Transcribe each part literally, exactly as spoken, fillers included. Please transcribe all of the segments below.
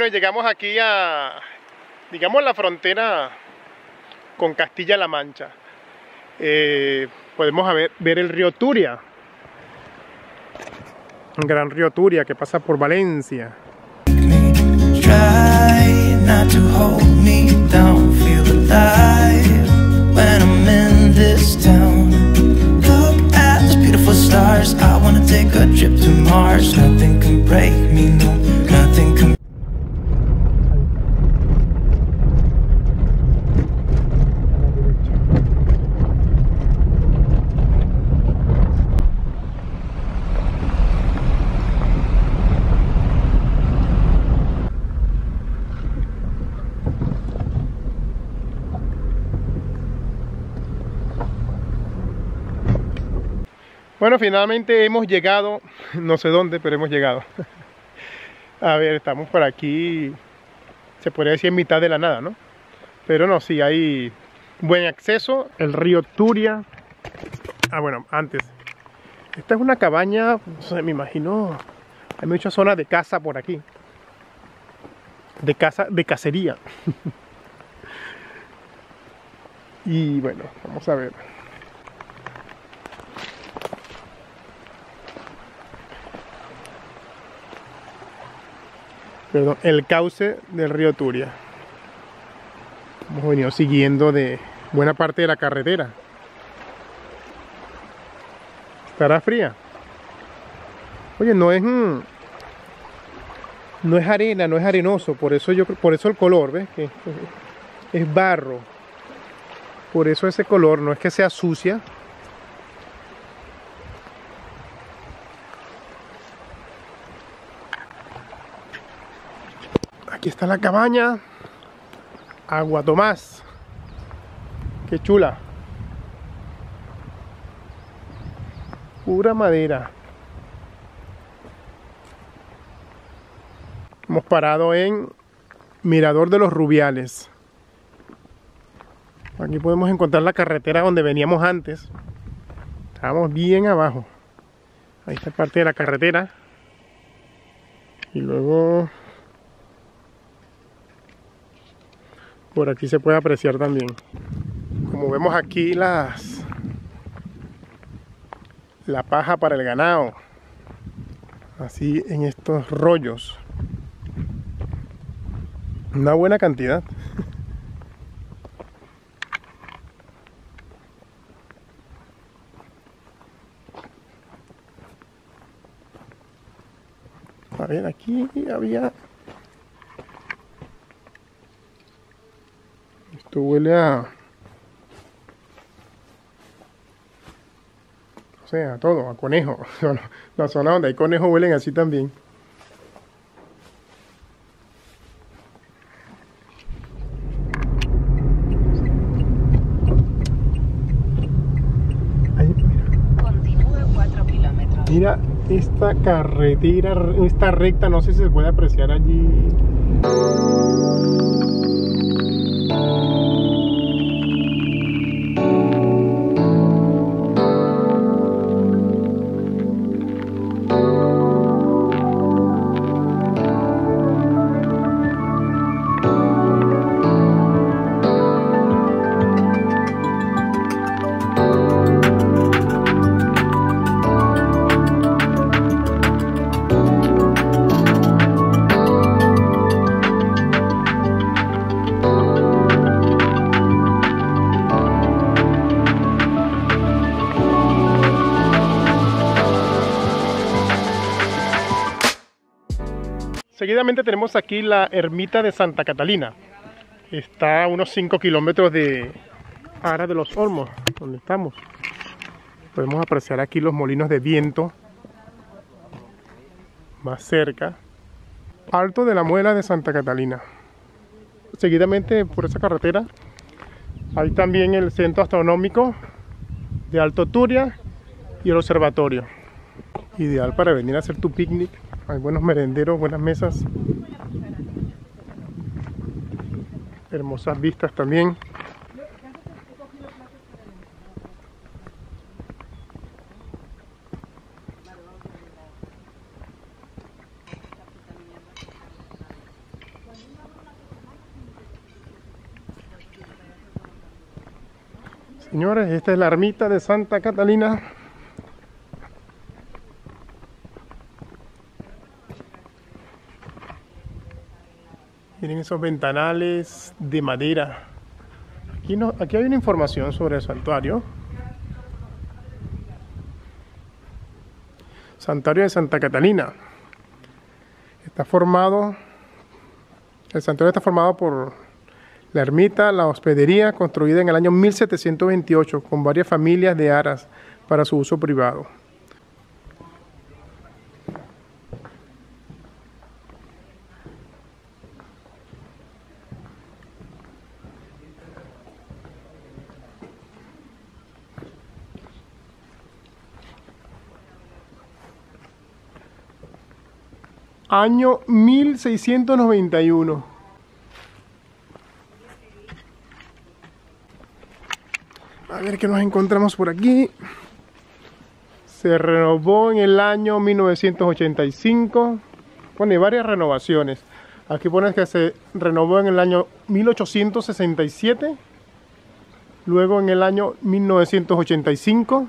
llegamos aquí a, digamos, la frontera con Castilla-La Mancha. Eh, podemos ver, ver el río Turia, un gran río Turia que pasa por Valencia. Try not to hold me down, feel alive when I'm in this town. Look at those beautiful stars, I wanna take a trip to Mars. Nothing can break me, no, nothing can. Bueno, finalmente hemos llegado, no sé dónde, pero hemos llegado. A ver, estamos por aquí, se podría decir en mitad de la nada, ¿no? Pero no, sí, hay buen acceso, el río Turia. Ah, bueno, antes, esta es una cabaña, no sé, me imagino, hay muchas zonas de casa por aquí. De casa, de cacería. Y bueno, vamos a ver. Perdón, el cauce del río Turia. Hemos venido siguiendo de buena parte de la carretera. ¿Estará fría? Oye, no es mm, no es arena, no es arenoso, por eso yo por eso el color, ¿ves? Que es barro. Por eso ese color, no es que sea sucia. Aquí está la cabaña, Agua Tomás, qué chula, pura madera. Hemos parado en Mirador de los Rubiales. Aquí podemos encontrar la carretera donde veníamos antes. Estábamos bien abajo. Ahí está parte de la carretera. Y luego por aquí se puede apreciar también. Como vemos aquí las la paja para el ganado. Así en estos rollos. Una buena cantidad. A ver, aquí había... Esto huele a... O sea, a todo, a conejo. La zona donde hay conejos huelen así también. Ahí, mira. Continúe cuatro kilómetros. Mira esta carretera, esta recta, no sé si se puede apreciar allí. Seguidamente tenemos aquí la ermita de Santa Catalina. Está a unos cinco kilómetros de Ara de los Olmos, donde estamos. Podemos apreciar aquí los molinos de viento más cerca. Alto de la Muela de Santa Catalina. Seguidamente por esa carretera hay también el centro astronómico de Alto Turia y el observatorio. Ideal para venir a hacer tu picnic. Hay buenos merenderos, buenas mesas. Hermosas vistas también. Señores, esta es la ermita de Santa Catalina. Miren esos ventanales de madera. Aquí, no, aquí hay una información sobre el santuario. Santuario de Santa Catalina. Está formado, el santuario está formado por la ermita, la hospedería, construida en el año mil setecientos veintiocho, con varias familias de aras para su uso privado. Año mil seiscientos noventa y uno. A ver qué nos encontramos por aquí. Se renovó en el año mil novecientos ochenta y cinco. Pone varias renovaciones. Aquí pone que se renovó en el año mil ochocientos sesenta y siete. Luego en el año mil novecientos ochenta y cinco.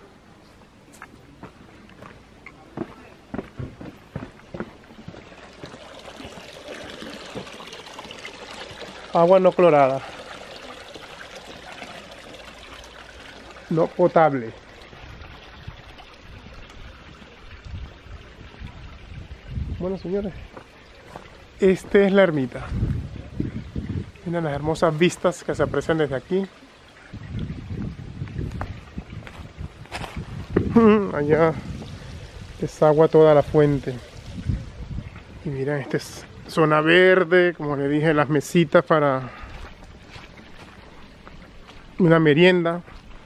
Agua no clorada. No potable. Bueno, señores, esta es la ermita. Miren las hermosas vistas que se aprecian desde aquí. Allá es agua toda la fuente. Y miren, esta es zona verde, como le dije, las mesitas para una merienda.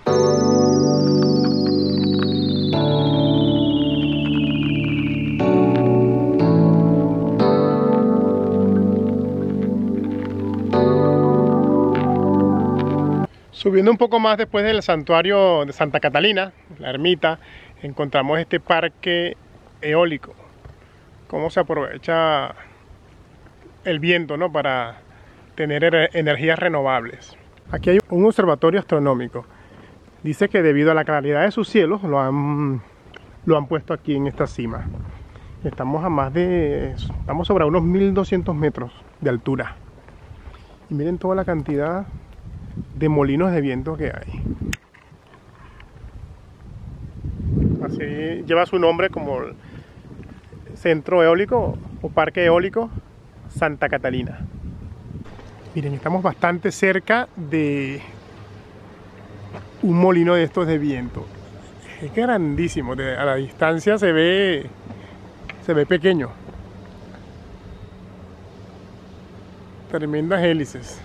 Subiendo un poco más después del santuario de Santa Catalina, la ermita, encontramos este parque eólico. Cómo se aprovecha el viento, ¿no?, para tener energías renovables. Aquí hay un observatorio astronómico. Dice que debido a la claridad de sus cielos lo han, lo han puesto aquí en esta cima. Estamos a más de... estamos sobre unos mil doscientos metros de altura. Y miren toda la cantidad de molinos de viento que hay. Así lleva su nombre como centro eólico o parque eólico Santa Catalina. Miren, estamos bastante cerca de un molino de estos de viento. Es grandísimo, a la distancia se ve se ve pequeño. Tremendas hélices.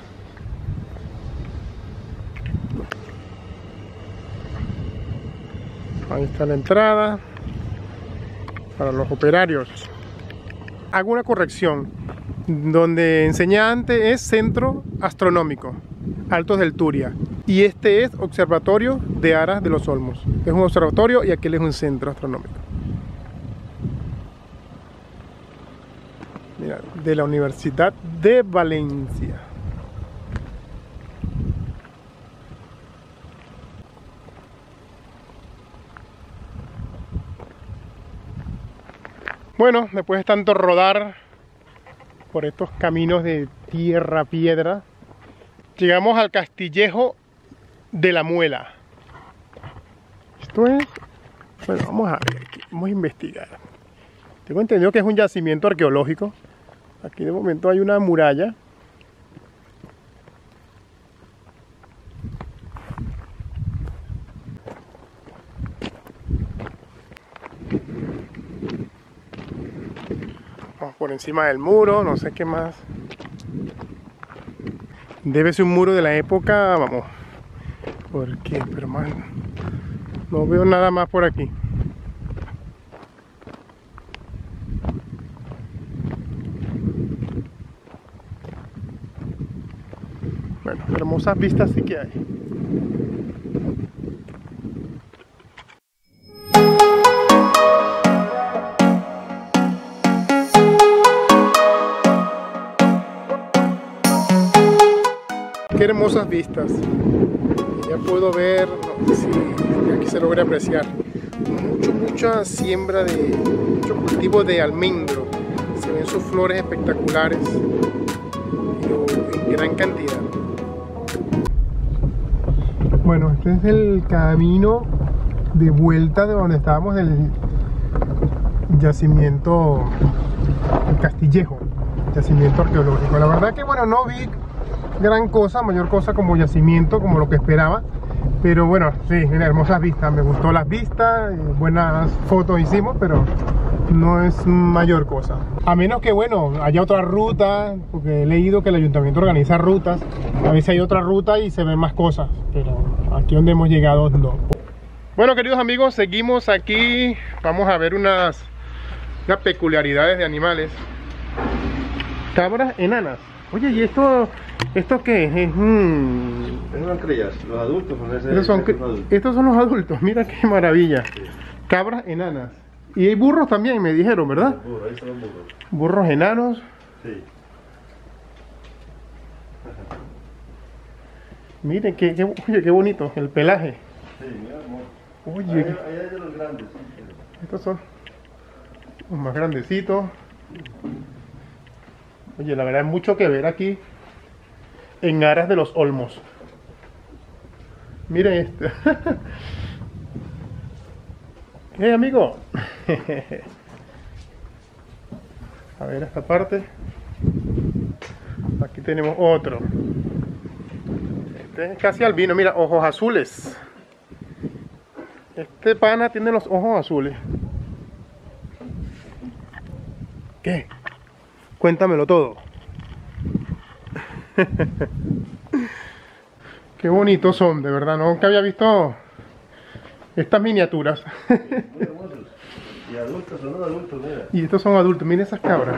Ahí está la entrada para los operarios. Hago una corrección. Donde enseñé antes es Centro Astronómico Altos del Turia, y este es Observatorio de Aras de los Olmos. Es un observatorio y aquel es un centro astronómico. Mira, de la Universidad de Valencia. Bueno, después de tanto rodar por estos caminos de tierra, piedra, llegamos al Castillejo de la Muela. Esto es... bueno, vamos a ver, aquí, vamos a investigar. Tengo entendido que es un yacimiento arqueológico. Aquí de momento hay una muralla. Por encima del muro, no sé qué más. Debe ser un muro de la época, vamos. ¿Por qué? Pero más, no veo nada más por aquí. Bueno, hermosas vistas sí que hay. Qué hermosas vistas. Y ya puedo ver, no sé si aquí se logra apreciar, mucho, mucha siembra de, mucho cultivo de almendro. Se ven sus flores espectaculares, pero en gran cantidad. Bueno, este es el camino de vuelta de donde estábamos del yacimiento, el Castillejo, yacimiento arqueológico. La verdad que bueno, no vi gran cosa, mayor cosa como yacimiento, como lo que esperaba, pero bueno, sí, mira, hermosas vistas, me gustó las vistas, buenas fotos hicimos, pero no es mayor cosa. A menos que bueno, haya otra ruta, porque he leído que el ayuntamiento organiza rutas, a veces hay otra ruta y se ven más cosas, pero aquí donde hemos llegado no. Bueno, queridos amigos, seguimos aquí, vamos a ver unas, unas peculiaridades de animales. Cabras enanas. Oye, ¿y esto, esto qué es? Es un... Esas son crías, los adultos son ese, estos, son, esos son adultos. Estos son los adultos, mira qué maravilla. Sí. Cabras enanas. Y hay burros también, me dijeron, ¿verdad? Sí, burro, ahí están los burros. Burros enanos. Sí. Miren, qué, qué, oye, qué bonito, el pelaje. Sí, mira, hermoso. Oye, ahí, ahí hay de los grandes. Estos son los más grandecitos. Oye, la verdad hay mucho que ver aquí en Aras de los Olmos. Miren esto. ¿Qué, amigo? A ver esta parte. Aquí tenemos otro. Este es casi albino, mira, ojos azules. Este pana tiene los ojos azules. ¿Qué? Cuéntamelo todo. Qué bonitos son, de verdad. Nunca había visto estas miniaturas. Muy hermosos. Y adultos, son los adultos, mira. Y estos son adultos, miren esas cabras.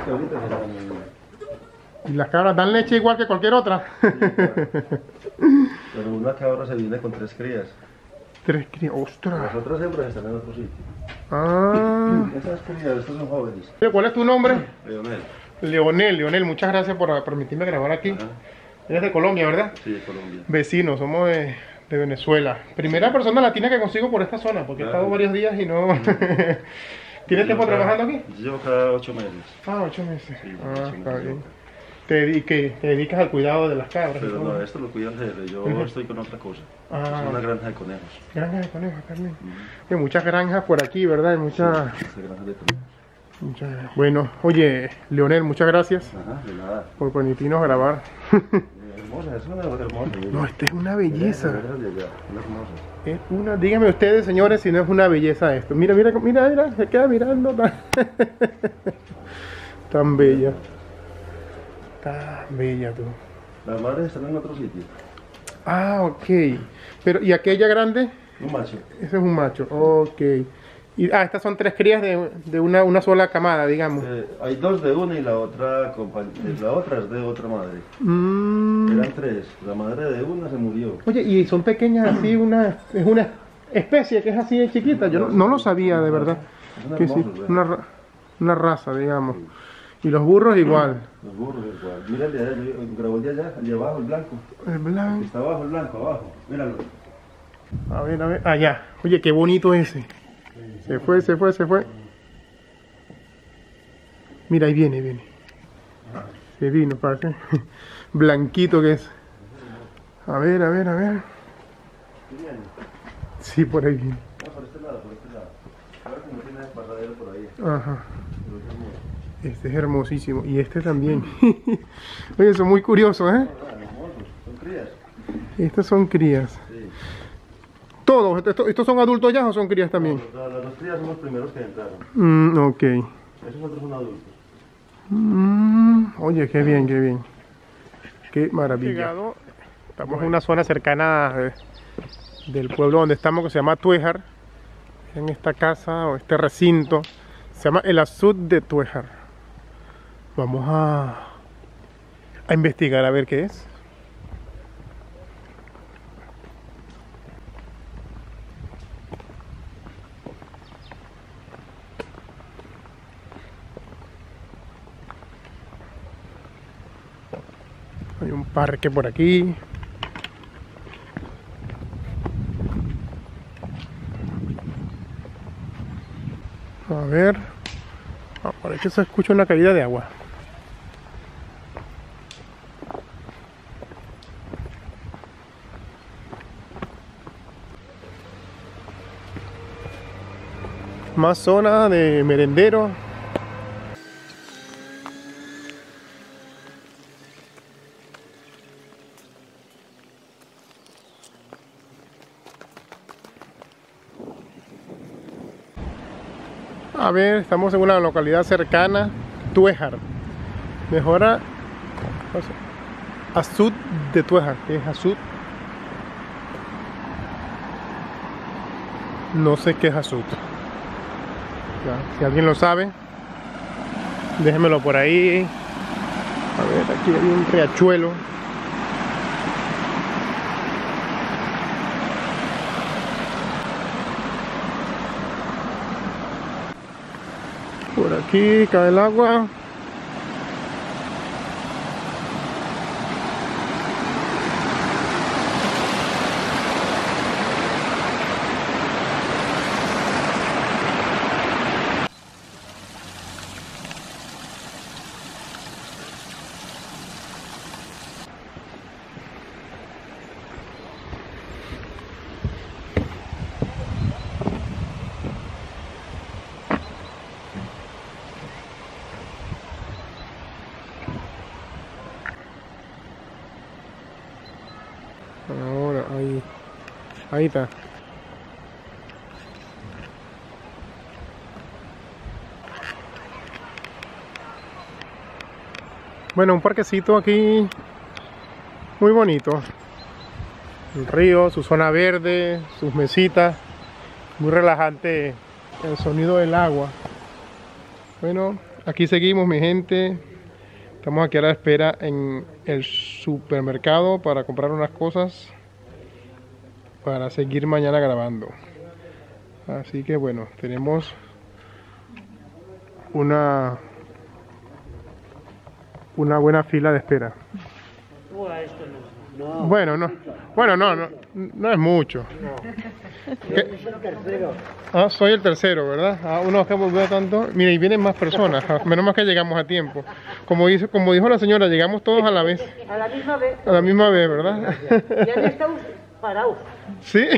Y las cabras dan leche igual que cualquier otra. Sí, pero una cabra se viene con tres crías. Tres crías, ostras. Las otras hembras están en otro sitio. Ah. Esas crías, estos son jóvenes. ¿Cuál es tu nombre? Leonel. Leonel, Leonel, muchas gracias por permitirme grabar aquí. Ajá. Eres de Colombia, ¿verdad? Sí, de Colombia. Vecinos, somos de, de Venezuela. Primera persona latina que consigo por esta zona, porque he estado varios días y no... ¿Tienes tiempo trabajando aquí? Llevo cada ocho meses. Ah, ocho meses. Sí, ah, ocho está meses bien. Te, dedique, te dedicas al cuidado de las cabras. Pero no, esto lo cuida el jefe, yo Uh-huh. estoy con otra cosa. Ah. Es una granja de conejos. Granjas de conejos también. Uh-huh. Hay muchas granjas por aquí, ¿verdad? Hay muchas... Sí, esa granja de conejos. muchas... Bueno, oye, Leonel, muchas gracias Ajá, de nada. por permitirnos grabar. Hermosa, es una hermosa. No, esta es una belleza. Mira, mira, mira, una hermosa. Es una, díganme ustedes, señores, si no es una belleza esto. Mira, mira, mira, mira, se queda mirando tan, tan bella. Tan bella tú. Las madres están en otro sitio. Ah, ok. Pero, ¿y aquella grande? Un macho. Ese es un macho, ok. Y, ah, estas son tres crías de, de una, una sola camada, digamos. Eh, hay dos de una y la otra, compa- la otra es de otra madre. Mm. Eran tres. La madre de una se murió. Oye, y son pequeñas así, una, es una especie que es así de chiquita. Yo no, no lo sabía, de verdad. Son Que sí, hermosos, ¿verdad? una, ra- una raza, digamos. Y los burros igual. Los burros igual. Mira el de allá, yo grabó el de allá, el de abajo, el blanco. El blanco. Está abajo, el blanco, abajo. Míralo. A ver, a ver. Allá. Oye, qué bonito ese. Se fue, se fue, se fue. Mira, ahí viene, viene. Se vino, parece. Blanquito que es. A ver, a ver, a ver. Sí, por ahí viene. No, por este lado, por este lado. A ver si no tiene paradero por ahí. Ajá. Pero es hermoso. Este es hermosísimo. Y este también. Oye, son muy curiosos, ¿eh? Ah, hermosos, son crías. Estos son crías. Sí. ¿Todos? ¿Estos, estos son adultos ya o son crías también? No, las dos crías son los primeros que entraron. Mm, ok. Esos otros son adultos. Mm, oye, qué bien, qué bien. Qué maravilla. Estamos en una zona cercana eh, del pueblo donde estamos, que se llama Tuéjar. En esta casa o este recinto se llama el Azud de Tuéjar. Vamos a, a investigar a ver qué es. Hay un parque por aquí. A ver. Ah, parece que se escucha una caída de agua. Más zona de merendero. A ver, estamos en una localidad cercana, Tuéjar. Mejora no sé, Azud de Tuéjar, ¿qué es Azud? No sé qué es Azud. Ya, si alguien lo sabe, déjenmelo por ahí. A ver, aquí hay un riachuelo. Por aquí cae el agua. Ahora, ahí, ahí está. Bueno, un parquecito aquí muy bonito. El río, su zona verde, sus mesitas. Muy relajante el sonido del agua. Bueno, aquí seguimos, mi gente. Estamos aquí a la espera en el supermercado para comprar unas cosas para seguir mañana grabando. Así que bueno, tenemos una una buena fila de espera. Bueno, no, bueno, no, no, no es mucho. ¿Qué? Ah, soy el tercero, ¿verdad? Ah, uno que volvió tanto. Mira, y vienen más personas. Menos mal que llegamos a tiempo. Como dice, como dijo la señora, llegamos todos a la vez. A la misma vez. A la misma vez, ¿verdad? Ya han estado parados. Sí.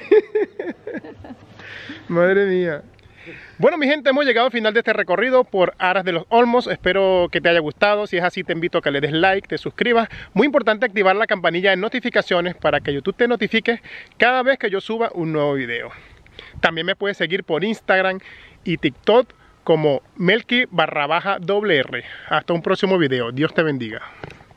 Madre mía. Bueno, mi gente, hemos llegado al final de este recorrido por Aras de los Olmos. Espero que te haya gustado. Si es así, te invito a que le des like, te suscribas. Muy importante activar la campanilla de notificaciones para que YouTube te notifique cada vez que yo suba un nuevo video. También me puedes seguir por Instagram y TikTok como Melky barra baja doble R. Hasta un próximo video. Dios te bendiga.